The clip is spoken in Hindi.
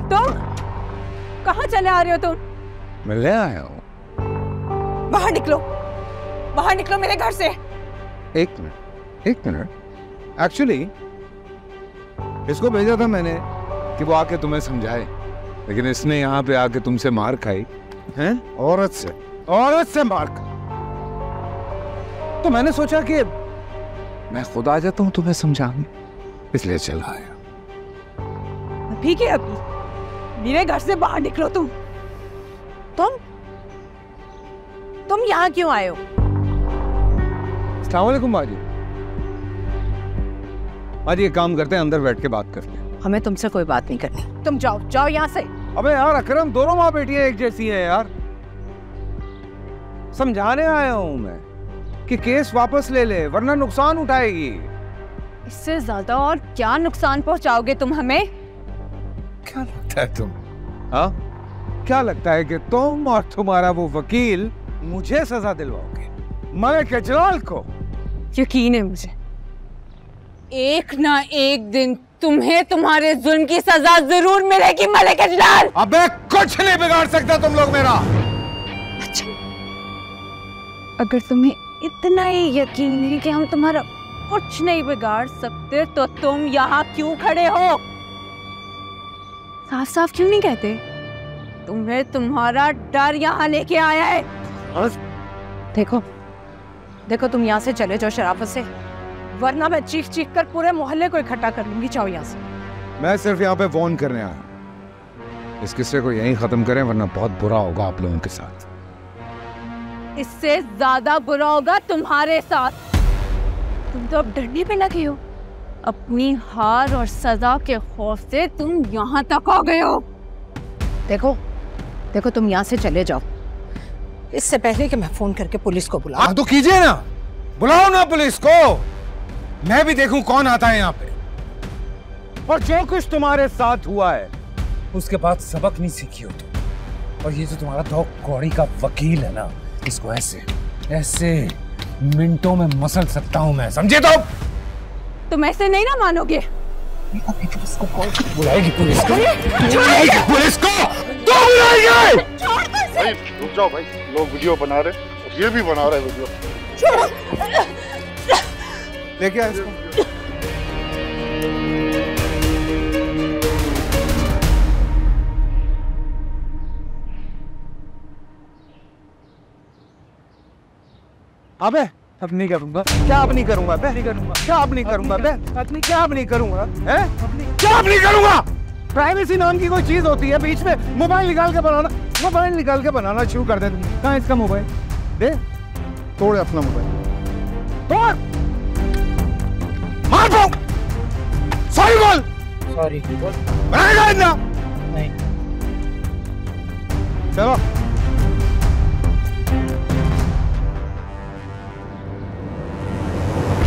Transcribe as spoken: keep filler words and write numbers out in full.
तुम कहाँ चले आ रहे हो तुम? मैं ले आया हूँ। बाहर निकलो, बाहर निकलो मेरे घर से। एक मिनट एक मिनट एक्चुअली इसको भेजा था मैंने कि वो आके तुम्हें समझाए, लेकिन इसने यहाँ पे आके तुमसे मार खाई हैं, औरत से औरत से मार खाई। तो मैंने सोचा कि मैं खुद आ जाता हूँ तुम्हें समझाने, इसलिए चला आया। अभी के अभी मेरे घर से बाहर निकलो तुम। तुम तुम यहाँ क्यों आए हो? अस्सलाम वालेकुम बाजी। बाजी एक काम करते हैं, अंदर बैठ के बात करते हैं। हमें तुमसे कोई बात नहीं करनी, तुम जाओ जाओ यहाँ से। अबे यार अकरम, दोनों माँ बेटियां एक जैसी हैं यार। समझाने आया हूं मैं कि केस वापस ले ले वरना नुकसान उठाएगी। इससे ज्यादा और क्या नुकसान पहुंचाओगे तुम हमें? क्या लगता है तुम हाँ क्या लगता है कि तुम और तुम्हारा वो वकील मुझे सजा दिलवाओगे, मलिक अजलाल को? यकीन है मुझे, एक ना एक दिन तुम्हें तुम्हारे जुल्म की सजा जरूर मिलेगी मलिक अजलाल। अबे कुछ नहीं बिगाड़ सकता तुम लोग मेरा। अच्छा, अगर तुम्हें इतना ही यकीन है कि हम तुम्हारा कुछ नहीं बिगाड़ सकते तो तुम यहाँ क्यों खड़े हो? साफ साफ क्यों नहीं कहते? तुम्हें तुम्हारा डर यहाँ लेके आया है। देखो देखो तुम यहाँ से चले जाओ शराफत से, वरना मैं चीख चीख कर पूरे मोहल्ले को इकट्ठा कर लूंगी। जाओ यहाँ से। मैं सिर्फ यहाँ पे फोन करने आया, इस किस्से को यहीं खत्म करें वरना बहुत बुरा होगा आप लोगों के साथ। इससे ज्यादा बुरा होगा तुम्हारे साथ। तुम तो अब डरने पे लगे हो, अपनी हार और सजा के खौफ से तुम यहाँ तक आ गए हो। देखो देखो तुम यहाँ से चले जाओ, इससे पहले कि मैं फोन करके पुलिस को बुलाऊं। हाँ तो कीजिए ना, बुलाओ ना पुलिस को, मैं भी देखूं कौन आता है यहाँ पे। और जो कुछ तुम्हारे साथ हुआ है उसके बाद सबक नहीं सीखी हो तुम। और ये जो तुम्हारा दो कौड़ी का वकील है ना, इसको ऐसे ऐसे मिनटों में मसल सकता हूं मैं, समझे? तो तुम ऐसे नहीं ना मानोगे। पुलिस को कॉल बुलाएगी, पुलिस को बुलाएगी, पुलिस को तो बुलाएगी। भाई रुक जाओ भाई, लोग वीडियो बना रहे और ये भी बना रहे वीडियो। लेके आए इसको। अबे अब नहीं करूंगा, क्या अब नहीं करूंगा बे, नहीं करूंगा, क्या अब नहीं करूंगा बे, अपनी क्या अब नहीं करूंगा, हैं? क्या अब नहीं करूंगा? प्राइवेसी नाम की कोई चीज होती है, बीच में मोबाइल निकाल के बनाना, मोबाइल निकाल के बनाना शुरू कर दे तुम। कहाँ इसका मोबाइल? दे, तोड़ अपना मोबाइल, तोड़, मार दो, सॉरी बोल, सॉरी बोल, बनाएगा इतना? नहीं। चलो